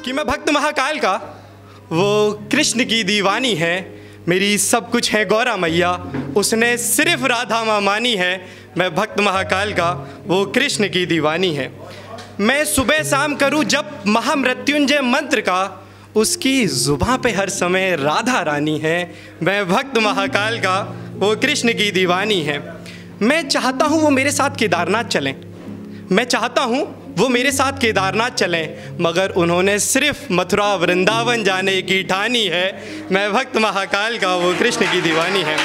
कि मैं भक्त महाकाल का, वो कृष्ण की दीवानी है, मेरी सब कुछ है गौरा मैया, उसने सिर्फ राधा माँ मानी है। मैं भक्त महाकाल का, वो कृष्ण की दीवानी है। मैं सुबह शाम करूँ जब महामृत्युंजय मंत्र का, उसकी जुबां पे हर समय राधा रानी है। मैं भक्त महाकाल का, वो कृष्ण की दीवानी है। मैं चाहता हूँ वो मेरे साथ केदारनाथ चलें, मैं चाहता हूँ वो मेरे साथ केदारनाथ चलें, मगर उन्होंने सिर्फ मथुरा वृंदावन जाने की ठानी है। मैं भक्त महाकाल का, वो कृष्ण की दीवानी है।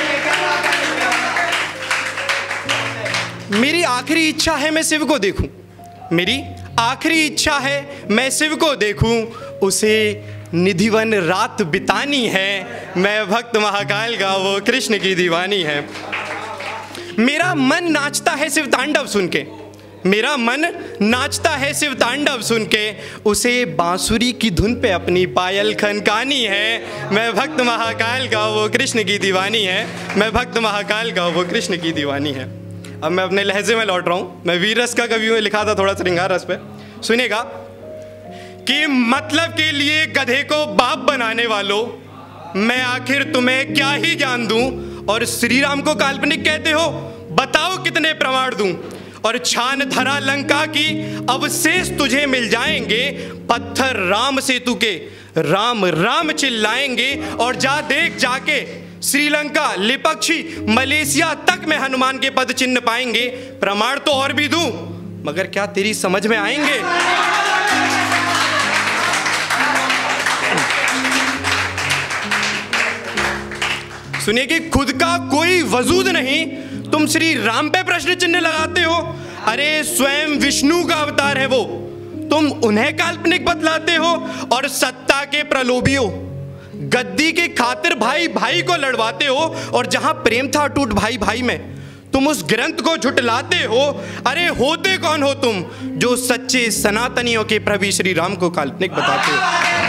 मेरी आखिरी इच्छा है मैं शिव को देखूं, मेरी आखिरी इच्छा है मैं शिव को देखूं, उसे निधिवन रात बितानी है। मैं भक्त महाकाल का, वो कृष्ण की दीवानी है। मेरा मन नाचता है शिव तांडव सुन के, मेरा मन नाचता है शिव तांडव सुन के, उसे बांसुरी की धुन पे अपनी पायल खनकानी है। मैं भक्त महाकाल का, वो कृष्ण की दीवानी है। मैं भक्त महाकाल का, वो कृष्ण की दीवानी है। अब मैं अपने लहजे में लौट रहा हूँ। मैं वीर रस का कवि में लिखा था, थोड़ा श्रृंगार रस पे सुनेगा कि मतलब के लिए गधे को बाप बनाने वालों, मैं आखिर तुम्हें क्या ही ज्ञान दूं, और श्री राम को काल्पनिक कहते हो, बताओ कितने प्रमाण दूं। और छान धरा लंका की अवशेष तुझे मिल जाएंगे, पत्थर राम सेतु के राम राम चिल्लाएंगे। और जा देख जाके श्रीलंका, लिपक्षी, मलेशिया तक में हनुमान के पद चिन्ह पाएंगे। प्रमाण तो और भी दूं, मगर क्या तेरी समझ में आएंगे? सुनिए कि खुद का कोई वजूद नहीं, तुम श्री राम पे प्रश्न चिन्ह लगाते हो। अरे स्वयं विष्णु का अवतार है वो, तुम उन्हें काल्पनिक बतलाते हो। और सत्ता के प्रलोभियों, गद्दी के खातिर भाई भाई को लड़वाते हो, और जहां प्रेम था अटूट भाई भाई में, तुम उस ग्रंथ को झुटलाते हो। अरे होते कौन हो तुम, जो सच्चे सनातनियों के प्रभु श्री राम को काल्पनिक बताते हो?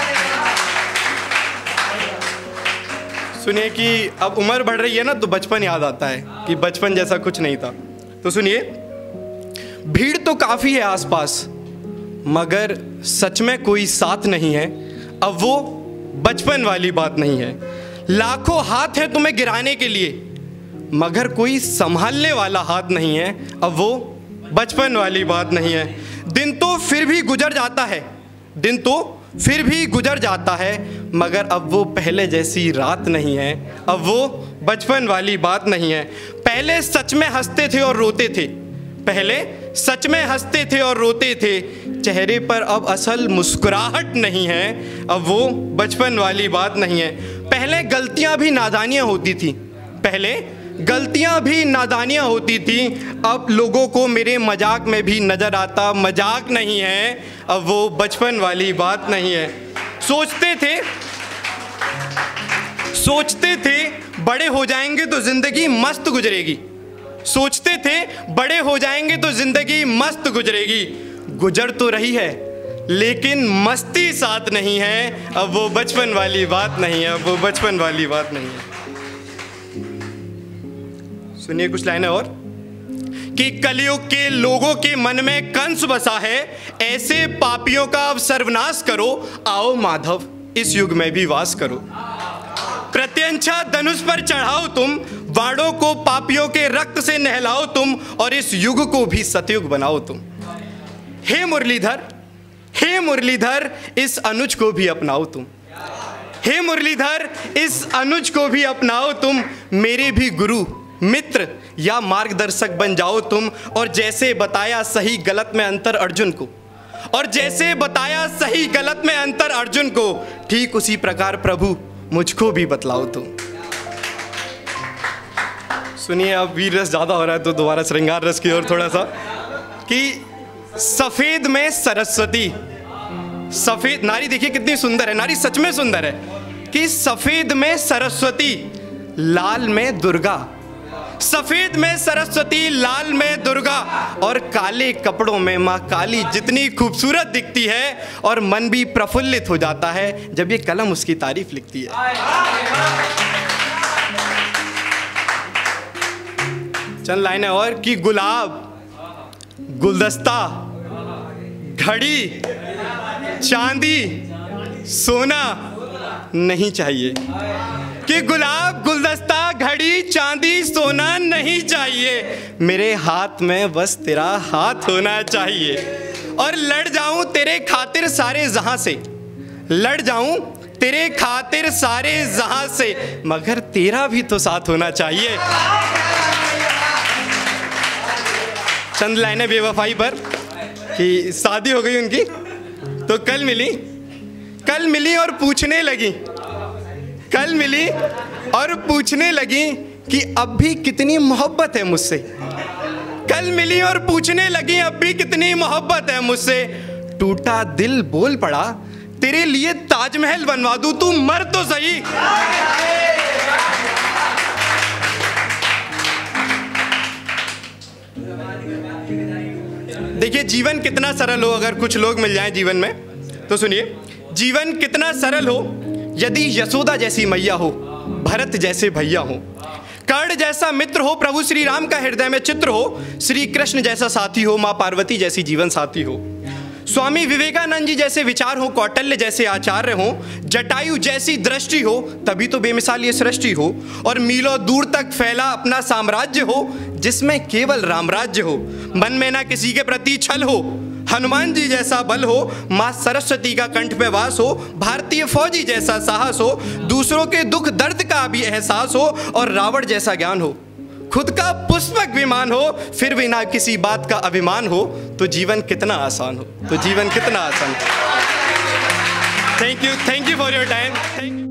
सुनिए कि अब उम्र बढ़ रही है ना, तो बचपन याद आता है कि बचपन जैसा कुछ नहीं था। तो सुनिए, भीड़ तो काफ़ी है आसपास, मगर सच में कोई साथ नहीं है। अब वो बचपन वाली बात नहीं है। लाखों हाथ है तुम्हें गिराने के लिए, मगर कोई संभालने वाला हाथ नहीं है। अब वो बचपन वाली बात नहीं है। दिन तो फिर भी गुजर जाता है, दिन तो फिर भी गुजर जाता है, मगर अब वो पहले जैसी रात नहीं है। अब वो बचपन वाली बात नहीं है। पहले सच में हंसते थे और रोते थे, पहले सच में हंसते थे और रोते थे, चेहरे पर अब असल मुस्कुराहट नहीं है। अब वो बचपन वाली बात नहीं है। पहले गलतियां भी नादानियां होती थी, पहले गलतियां भी नादानियां होती थी, अब लोगों को मेरे मजाक में भी नजर आता मजाक नहीं है। अब वो बचपन वाली बात नहीं है। सोचते थे बड़े हो जाएंगे तो जिंदगी मस्त गुजरेगी, सोचते थे बड़े हो जाएंगे तो जिंदगी मस्त गुजरेगी। गुजर तो रही है लेकिन मस्ती साथ नहीं है। अब वो बचपन वाली बात नहीं है, अब वो बचपन वाली बात नहीं है। सुनिए कुछ लाइनें और कि कलयुग के लोगों के मन में कंस बसा है, ऐसे पापियों का अब सर्वनाश करो। आओ माधव इस युग में भी वास करो। प्रत्यंछा धनुष पर चढ़ाओ तुम, वाड़ों को पापियों के रक्त से नहलाओ तुम, और इस युग को भी सतयुग बनाओ तुम। हे मुरलीधर, हे मुरलीधर, इस अनुज को भी अपनाओ तुम। हे मुरलीधर, इस अनुज को भी अपनाओ तुम। मेरे भी गुरु मित्र या मार्गदर्शक बन जाओ तुम। और जैसे बताया सही गलत में अंतर अर्जुन को, और जैसे बताया सही गलत में अंतर अर्जुन को, ठीक उसी प्रकार प्रभु मुझको भी बतलाओ तुम। सुनिए, अब वीर रस ज्यादा हो रहा है तो दोबारा श्रृंगार रस की ओर थोड़ा सा, कि सफेद में सरस्वती, सफेद नारी देखिए कितनी सुंदर है, नारी सच में सुंदर है। कि सफेद में सरस्वती, लाल में दुर्गा, सफेद में सरस्वती, लाल में दुर्गा, और काले कपड़ों में माँ काली जितनी खूबसूरत दिखती है, और मन भी प्रफुल्लित हो जाता है जब ये कलम उसकी तारीफ लिखती है। चंद लाइनें और कि गुलाब, गुलदस्ता, घड़ी, चांदी सोना नहीं चाहिए, कि गुलाब गुलदस्ता घड़ी चांदी सोना नहीं चाहिए, मेरे हाथ में बस तेरा हाथ होना चाहिए। और लड़ जाऊं तेरे खातिर सारे जहां से, लड़ जाऊं तेरे खातिर सारे जहां से, मगर तेरा भी तो साथ होना चाहिए। चंद लाइनें बेवफाई पर कि शादी हो गई उनकी, तो कल मिली और पूछने लगी, कल मिली और पूछने लगी कि अब भी कितनी मोहब्बत है मुझसे, कल मिली और पूछने लगी अब भी कितनी मोहब्बत है मुझसे। टूटा दिल बोल पड़ा तेरे लिए ताजमहल बनवा दूं, तू मर तो सही। देखिए जीवन कितना सरल हो, अगर कुछ लोग मिल जाएं जीवन में तो सुनिए, जीवन कितना सरल हो यदि यशोदा जैसी मैया हो, भरत जैसे भैया हो, कर्ण जैसा मित्र हो, प्रभु श्री राम का हृदय में चित्र हो, श्री कृष्ण जैसा साथी हो, माँ पार्वती जैसी जीवन साथी हो, स्वामी विवेकानंद जी जैसे विचार हो, कौटिल्य जैसे आचार्य हो, जटायु जैसी दृष्टि हो, तभी तो बेमिसाल ये सृष्टि हो, और मीलों दूर तक फैला अपना साम्राज्य हो जिसमें केवल रामराज्य हो, मन में ना किसी के प्रति छल हो, हनुमान जी जैसा बल हो, माँ सरस्वती का कंठ पे वास हो, भारतीय फौजी जैसा साहस हो, दूसरों के दुख दर्द का भी एहसास हो, और रावण जैसा ज्ञान हो, खुद का पुष्पक विमान हो, फिर भी ना किसी बात का अभिमान हो, तो जीवन कितना आसान हो, तो जीवन कितना आसान। Thank you for your time.